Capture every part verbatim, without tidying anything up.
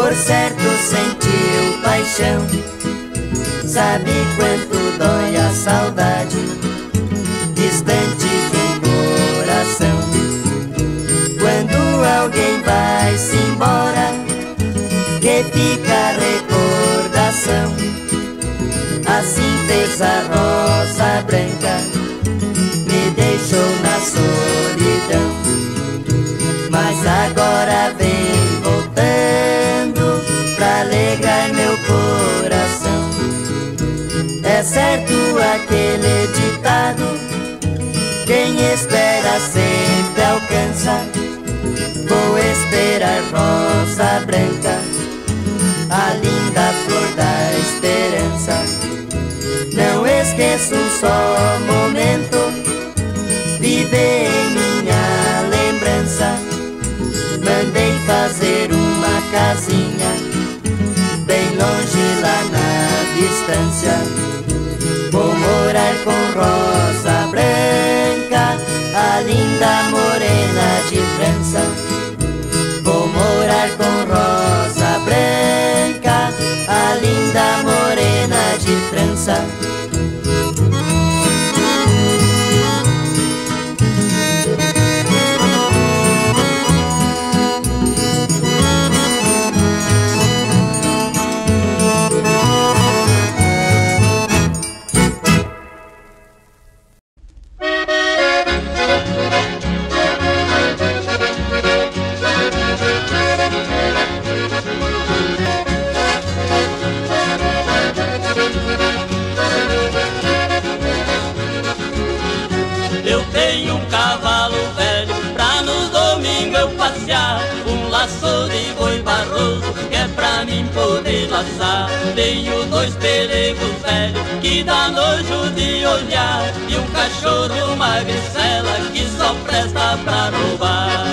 por certo sentiu paixão. Sabe quanto dói a saudade distante do coração. Quando alguém vai-se embora, que fica a recordação. Assim fez a rosa branca, me deixou na solidão. Mas agora vem voltando pra alegrar meu coração. É certo aquele ditado, quem espera sempre alcança. Vou esperar rosa branca, a linda flor da esperança. Não esqueço um só momento, viver em minha lembrança. Mandei fazer uma casinha bem longe lá na distância. Vou morar com rosa branca, a linda morena de trança. Vou morar com rosa branca, a linda morena de trança. De boi barroso que é pra mim poder laçar. Tenho dois pelegos velhos que dá nojo de olhar, e um cachorro magricela que só presta pra roubar.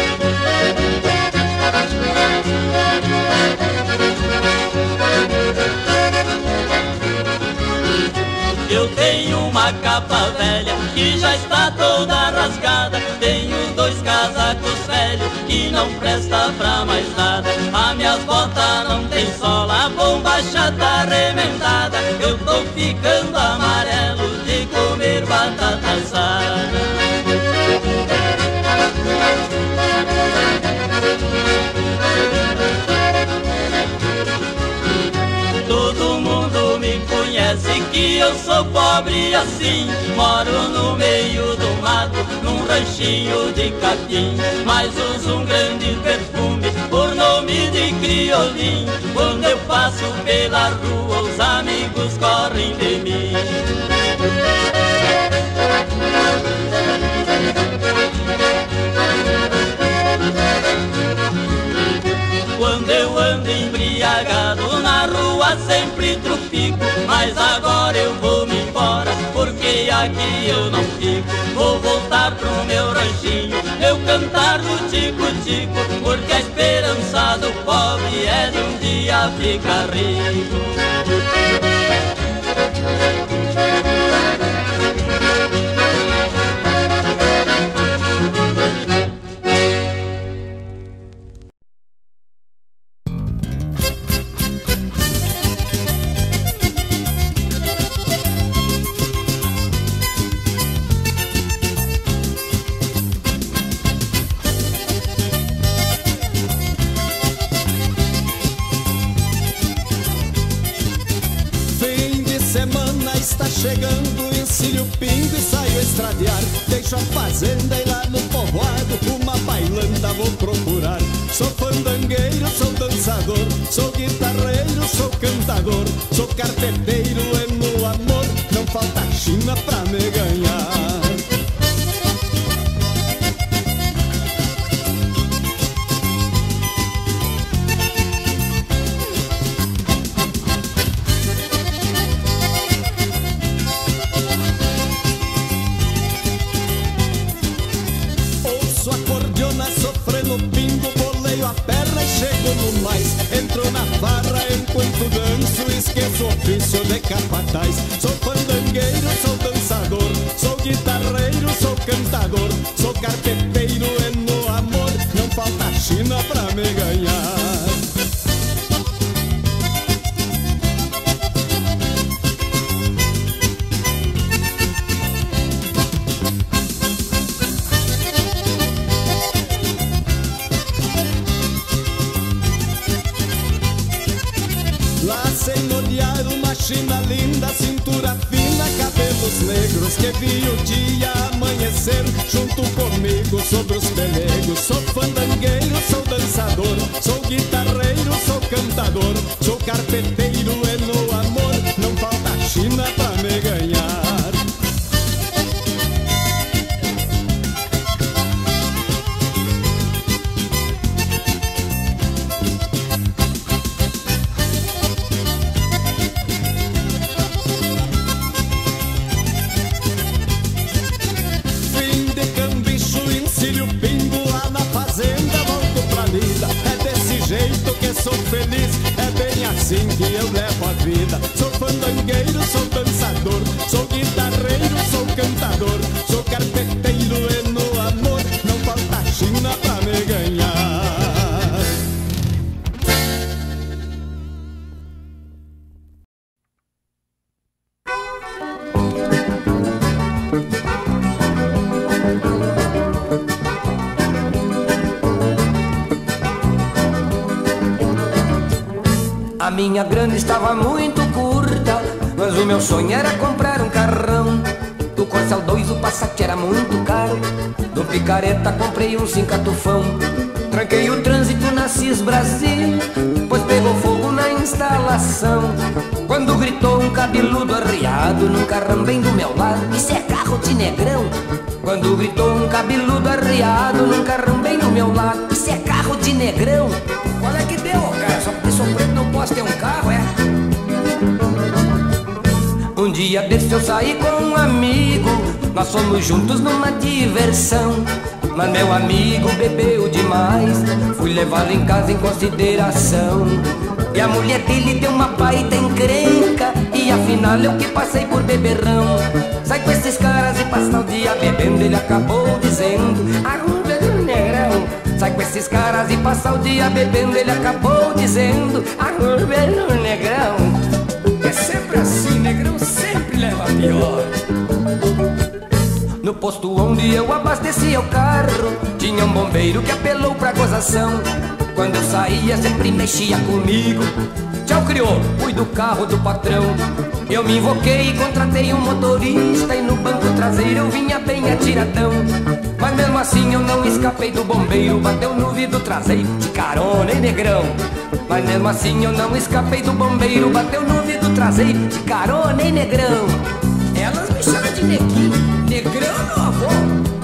Eu tenho uma capa velha que já está toda rasgada. Tenho dois casacos velhos que não presta pra mais nada. As minhas botas não tem sola, a bombacha tá arrementada. Eu tô ficando amarelo de comer batata assada. Todo mundo me conhece que eu sou pobre assim. Moro no meio do mato, num ranchinho de capim, mas uso um grande perfume por nome de criolim. Quando eu passo pela rua, os amigos correm de mim. Quando eu ando embriagado na rua sempre trufico, mas agora eu vou me embora porque aqui eu não fico. Vou voltar pro meu ranchinho, eu cantar do tico-tico, porque a esperança do pobre é de um dia ficar rico. Chegando, ensino o pingo e saio a estradear. Deixo a fazenda e lá no povoado uma bailanta vou procurar. Sou fandangueiro, sou dançador, sou guitarreiro, sou cantador, sou carpeteiro e no amor não falta china pra me ganhar. Entro na farra enquanto danço, esqueço o ofício de capataz. Sou fandangueiro, sou dançador, sou guitarreiro, sou cantador, sou carpeteiro e no amor não falta china pra me ganhar. China linda, cintura fina, cabelos negros, que vi o dia amanhecer junto comigo sobre os pelegos. Sou fandangueiro, sou dançador, sou guitarreiro, sou cantador, sou carpeteiro e no amor não falta China pra me ganhar. Sou feliz, é bem assim que eu levo a vida. Sou fandangueiro, sou dançador, sou guitarreiro, sou cantador, sou carpeteiro e no amor não falta China pra me ganhar. A minha grana estava muito curta, mas o meu sonho era comprar um carrão. Do Corcel dois o Passat era muito caro, do Picareta comprei um Cincatufão. Tranquei o trânsito na Cis Brasil, pois pegou fogo na instalação. Quando gritou um cabeludo arriado num carrão bem do meu lado: isso é carro de negrão. Quando gritou um cabeludo arriado num carrão bem do meu lado: isso é carro de negrão. Qual é que deu, cara? Só porque sou preto não posso ter um carro, é? Um dia desse eu saí com um amigo, nós fomos juntos numa diversão. Mas meu amigo bebeu demais, fui levá-lo em casa em consideração. E a mulher dele deu uma baita encrenca, e afinal eu que passei por beberrão. Sai com esses caras e passa o dia bebendo, ele acabou dizendo: arruda do negrão. Sai com esses caras e passa o dia bebendo, ele acabou dizendo: arruda do negrão. É sempre assim, negrão sempre leva pior. No posto onde eu abasteci o carro, tinha um bombeiro que apelou pra gozação. Quando eu saía sempre mexia comigo: tchau crioulo, fui do carro do patrão. Eu me invoquei e contratei um motorista, e no banco traseiro eu vinha bem atiradão. Mas mesmo assim eu não escapei do bombeiro, bateu no vidro traseiro de carona, hein negrão. Mas mesmo assim eu não escapei do bombeiro, bateu no vidro traseiro de carona, hein negrão. Elas me chamam de neguinho, negrão meu avô.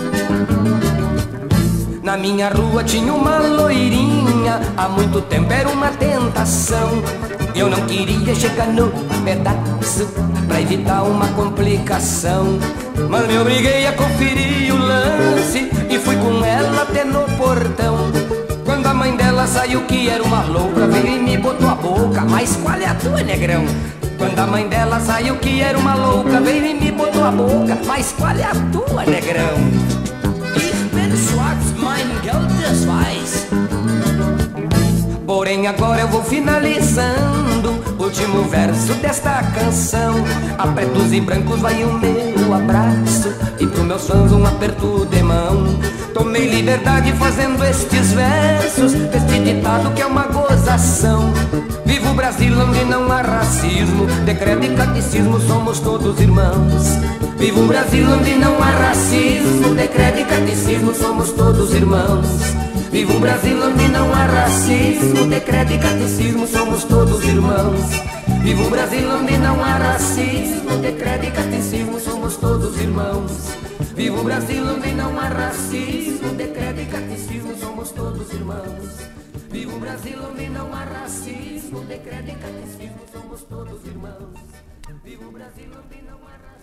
Na minha rua tinha uma loirinha, há muito tempo era uma tentação. Eu não queria chegar no pedaço pra evitar uma complicação, mas me obriguei a conferir o lance e fui com ela até no portão. Quando a mãe dela saiu que era uma louca, veio e me botou a boca: mas qual é a tua, negrão? Quando a mãe dela saiu que era uma louca, veio e me botou a boca: mas qual é a tua, negrão? Ich bin schwarz, mein Geld das weiß. Porém agora eu vou finalizando o último verso desta canção. A pretos e brancos vai o meu abraço, e pro meus fãs um aperto de mão. Tomei liberdade fazendo estes versos, este ditado que é uma gozação. Viva o Brasil onde não há racismo, decreto e catecismo, somos todos irmãos. Viva o Brasil onde não há racismo, decreto e catecismo, somos todos irmãos. Viva o Brasil onde não há racismo, decreto e catecismo, somos todos irmãos. Viva o Brasil onde não há racismo, decreto e catecismo, somos todos irmãos. Viva o Brasil onde não há racismo, decreto e catecismo, somos todos irmãos. Viva o Brasil onde não há racismo, decreto e catecismo, somos todos irmãos. Viva o Brasil onde não há racismo.